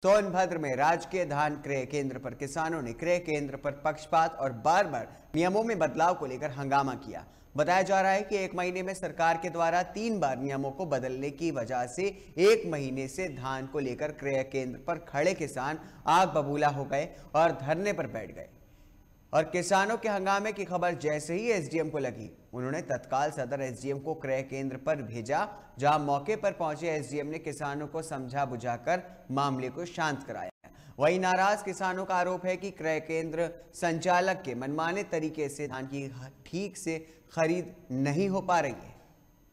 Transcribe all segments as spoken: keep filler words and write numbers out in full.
सोनभद्र में राजकीय धान क्रय केंद्र पर किसानों ने क्रय केंद्र पर पक्षपात और बार बार नियमों में बदलाव को लेकर हंगामा किया। बताया जा रहा है कि एक महीने में सरकार के द्वारा तीन बार नियमों को बदलने की वजह से एक महीने से धान को लेकर क्रय केंद्र पर खड़े किसान आग बबूला हो गए और धरने पर बैठ गए। और किसानों के हंगामे की खबर जैसे ही एसडीएम को लगी, उन्होंने तत्काल सदर एसडीएम को क्रय केंद्र पर भेजा, जहां मौके पर पहुंचे एसडीएम ने किसानों को समझा बुझाकर मामले को शांत कराया। वहीं नाराज किसानों का आरोप है कि क्रय केंद्र संचालक के मनमाने तरीके से धान की ठीक से खरीद नहीं हो पा रही है।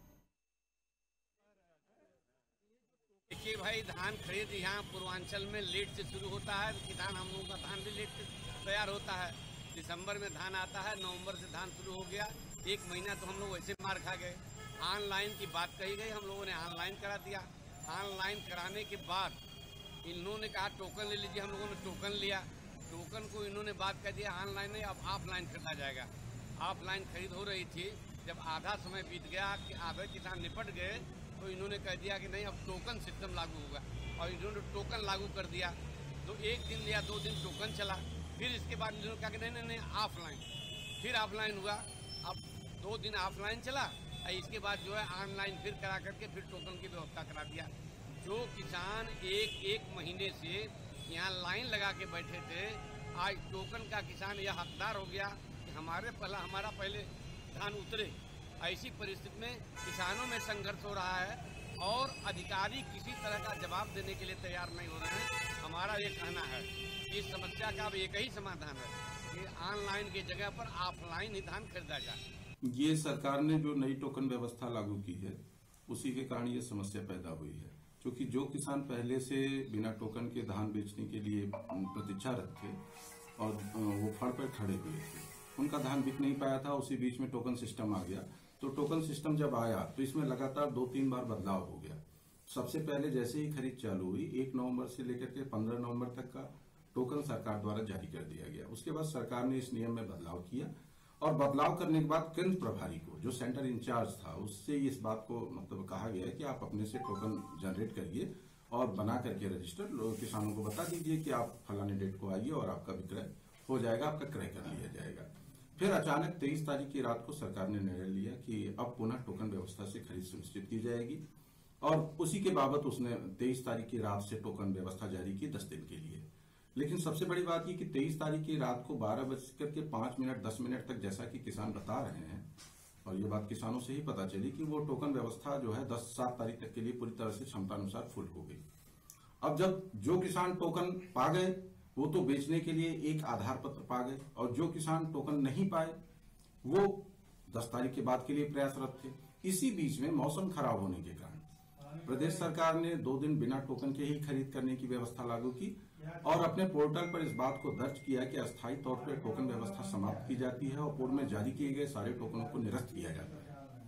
देखिए भाई, धान खरीद यहाँ पूर्वांचल में लेट से शुरू होता है। किसान हम लोगों का धान भी लेट से तैयार होता है। दिसंबर में धान आता है, नवंबर से धान शुरू हो गया। एक महीना तो हम लोग वैसे मार खा गए। ऑनलाइन की बात कही गई, हम लोगों ने ऑनलाइन करा दिया। ऑनलाइन कराने के बाद इन्होंने कहा टोकन ले लीजिए, हम लोगों ने टोकन लिया। टोकन को इन्होंने बात कर दिया ऑनलाइन नहीं, अब ऑफलाइन खरीदा जाएगा। ऑफलाइन खरीद हो रही थी। जब आधा समय बीत गया कि आधे किसान निपट गए, तो इन्होंने कह दिया कि नहीं, अब टोकन सिस्टम लागू होगा। और इन्होंने टोकन लागू कर दिया। तो एक दिन या दो दिन टोकन चला, फिर इसके बाद इन्होंने कहा कि नहीं नहीं नहीं ऑफलाइन, फिर ऑफलाइन हुआ। अब दो दिन ऑफलाइन चला और इसके बाद जो है ऑनलाइन फिर करा करके फिर टोकन की व्यवस्था करा दिया। जो किसान एक एक महीने से यहाँ लाइन लगा के बैठे थे, आज टोकन का किसान यह हकदार हो गया कि हमारे पहला हमारा पहले धान उतरे। ऐसी परिस्थिति में किसानों में संघर्ष हो रहा है और अधिकारी किसी तरह का जवाब देने के लिए तैयार नहीं हो रहे हैं। हमारा ये कहना है कि इस समस्या का अब एक ही समाधान है कि ऑनलाइन की जगह पर ऑफलाइन ही धान खरीदा जाए। ये सरकार ने जो नई टोकन व्यवस्था लागू की है, उसी के कारण ये समस्या पैदा हुई है। क्योंकि जो किसान पहले से बिना टोकन के धान बेचने के लिए प्रतीक्षारत थे और वो फड़ पर खड़े हुए थे, उनका धान बिक नहीं पाया था। उसी बीच में टोकन सिस्टम आ गया। तो टोकन सिस्टम जब आया तो इसमें लगातार दो तीन बार बदलाव हो गया। सबसे पहले जैसे ही खरीद चालू हुई, एक नवंबर से लेकर के पंद्रह नवंबर तक का टोकन सरकार द्वारा जारी कर दिया गया। उसके बाद सरकार ने इस नियम में बदलाव किया और बदलाव करने के बाद केंद्र प्रभारी को, जो सेंटर इंचार्ज था, उससे इस बात को मतलब कहा गया है कि आप अपने से टोकन जनरेट करिए और बना करके रजिस्टर किसानों को बता दीजिए कि आप फलाने डेट को आइए और आपका विक्रय हो जाएगा, आपका क्रय कर लिया जाएगा। फिर अचानक तेईस तारीख की रात को सरकार ने निर्णय लिया कि अब पुनः टोकन व्यवस्था से खरीद सुनिश्चित की जाएगी और उसी के बाबत उसने तेईस तारीख की रात से टोकन व्यवस्था जारी की दस दिन के लिए। लेकिन सबसे बड़ी बात ये कि तेईस तारीख की रात को बारह बजकर के पांच मिनट दस मिनट तक, जैसा कि किसान बता रहे हैं, और ये बात किसानों से ही पता चली कि वो टोकन व्यवस्था जो है दस सात तारीख तक के लिए पूरी तरह से क्षमता अनुसार फुल हो गई। अब जब जो किसान टोकन पा गए वो तो बेचने के लिए एक आधार पत्र पा गए, और जो किसान टोकन नहीं पाए वो दस तारीख के बाद के लिए प्रयासरत थे। इसी बीच में मौसम खराब होने के कारण प्रदेश सरकार ने दो दिन बिना टोकन के ही खरीद करने की व्यवस्था लागू की और अपने पोर्टल पर इस बात को दर्ज किया कि अस्थायी तौर पर टोकन व्यवस्था समाप्त की जाती है और पूर्व में जारी किए गए सारे टोकनों को निरस्त किया जाता है।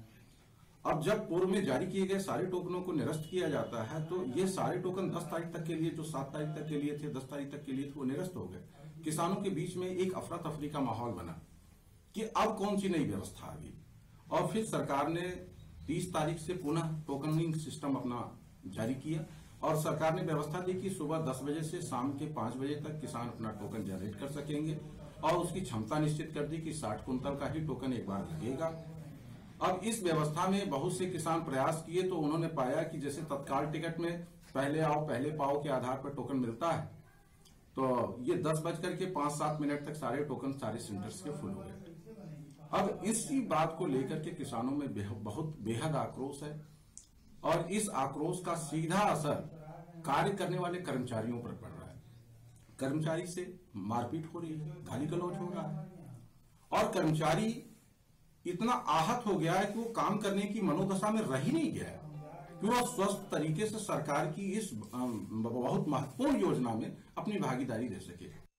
अब जब पूर्व में जारी किए गए सारे टोकनों को निरस्त किया जाता है तो ये सारे टोकन दस तारीख तक के लिए, जो सात तारीख तक के लिए थे, दस तारीख तक के लिए थे, वो निरस्त हो गए। किसानों के बीच में एक अफरा तफरी का माहौल बना कि अब कौन सी नई व्यवस्था आ गई। और फिर सरकार ने तीस तारीख से पुनः टोकनिंग सिस्टम अपना जारी किया और सरकार ने व्यवस्था दी कि सुबह दस बजे से शाम के पांच बजे तक किसान अपना टोकन जनरेट कर सकेंगे और उसकी क्षमता निश्चित कर दी कि साठ कुंतल का ही टोकन एक बार लगेगा। अब इस व्यवस्था में बहुत से किसान प्रयास किए तो उन्होंने पाया कि जैसे तत्काल टिकट में पहले आओ पहले पाओ के आधार पर टोकन मिलता है, तो ये दस बजकर के पांच सात मिनट तक सारे टोकन सारे सेंटर्स के फुल हो गए। अब इसी बात को लेकर के किसानों में बेह, बहुत बेहद आक्रोश है और इस आक्रोश का सीधा असर कार्य करने वाले कर्मचारियों पर पड़ रहा है। कर्मचारी से मारपीट हो रही है, गाली गलौज हो रहा है और कर्मचारी इतना आहत हो गया है कि वो काम करने की मनोदशा में रह ही नहीं गया है कि वो स्वस्थ तरीके से सरकार की इस बहुत महत्वपूर्ण योजना में अपनी भागीदारी दे सके।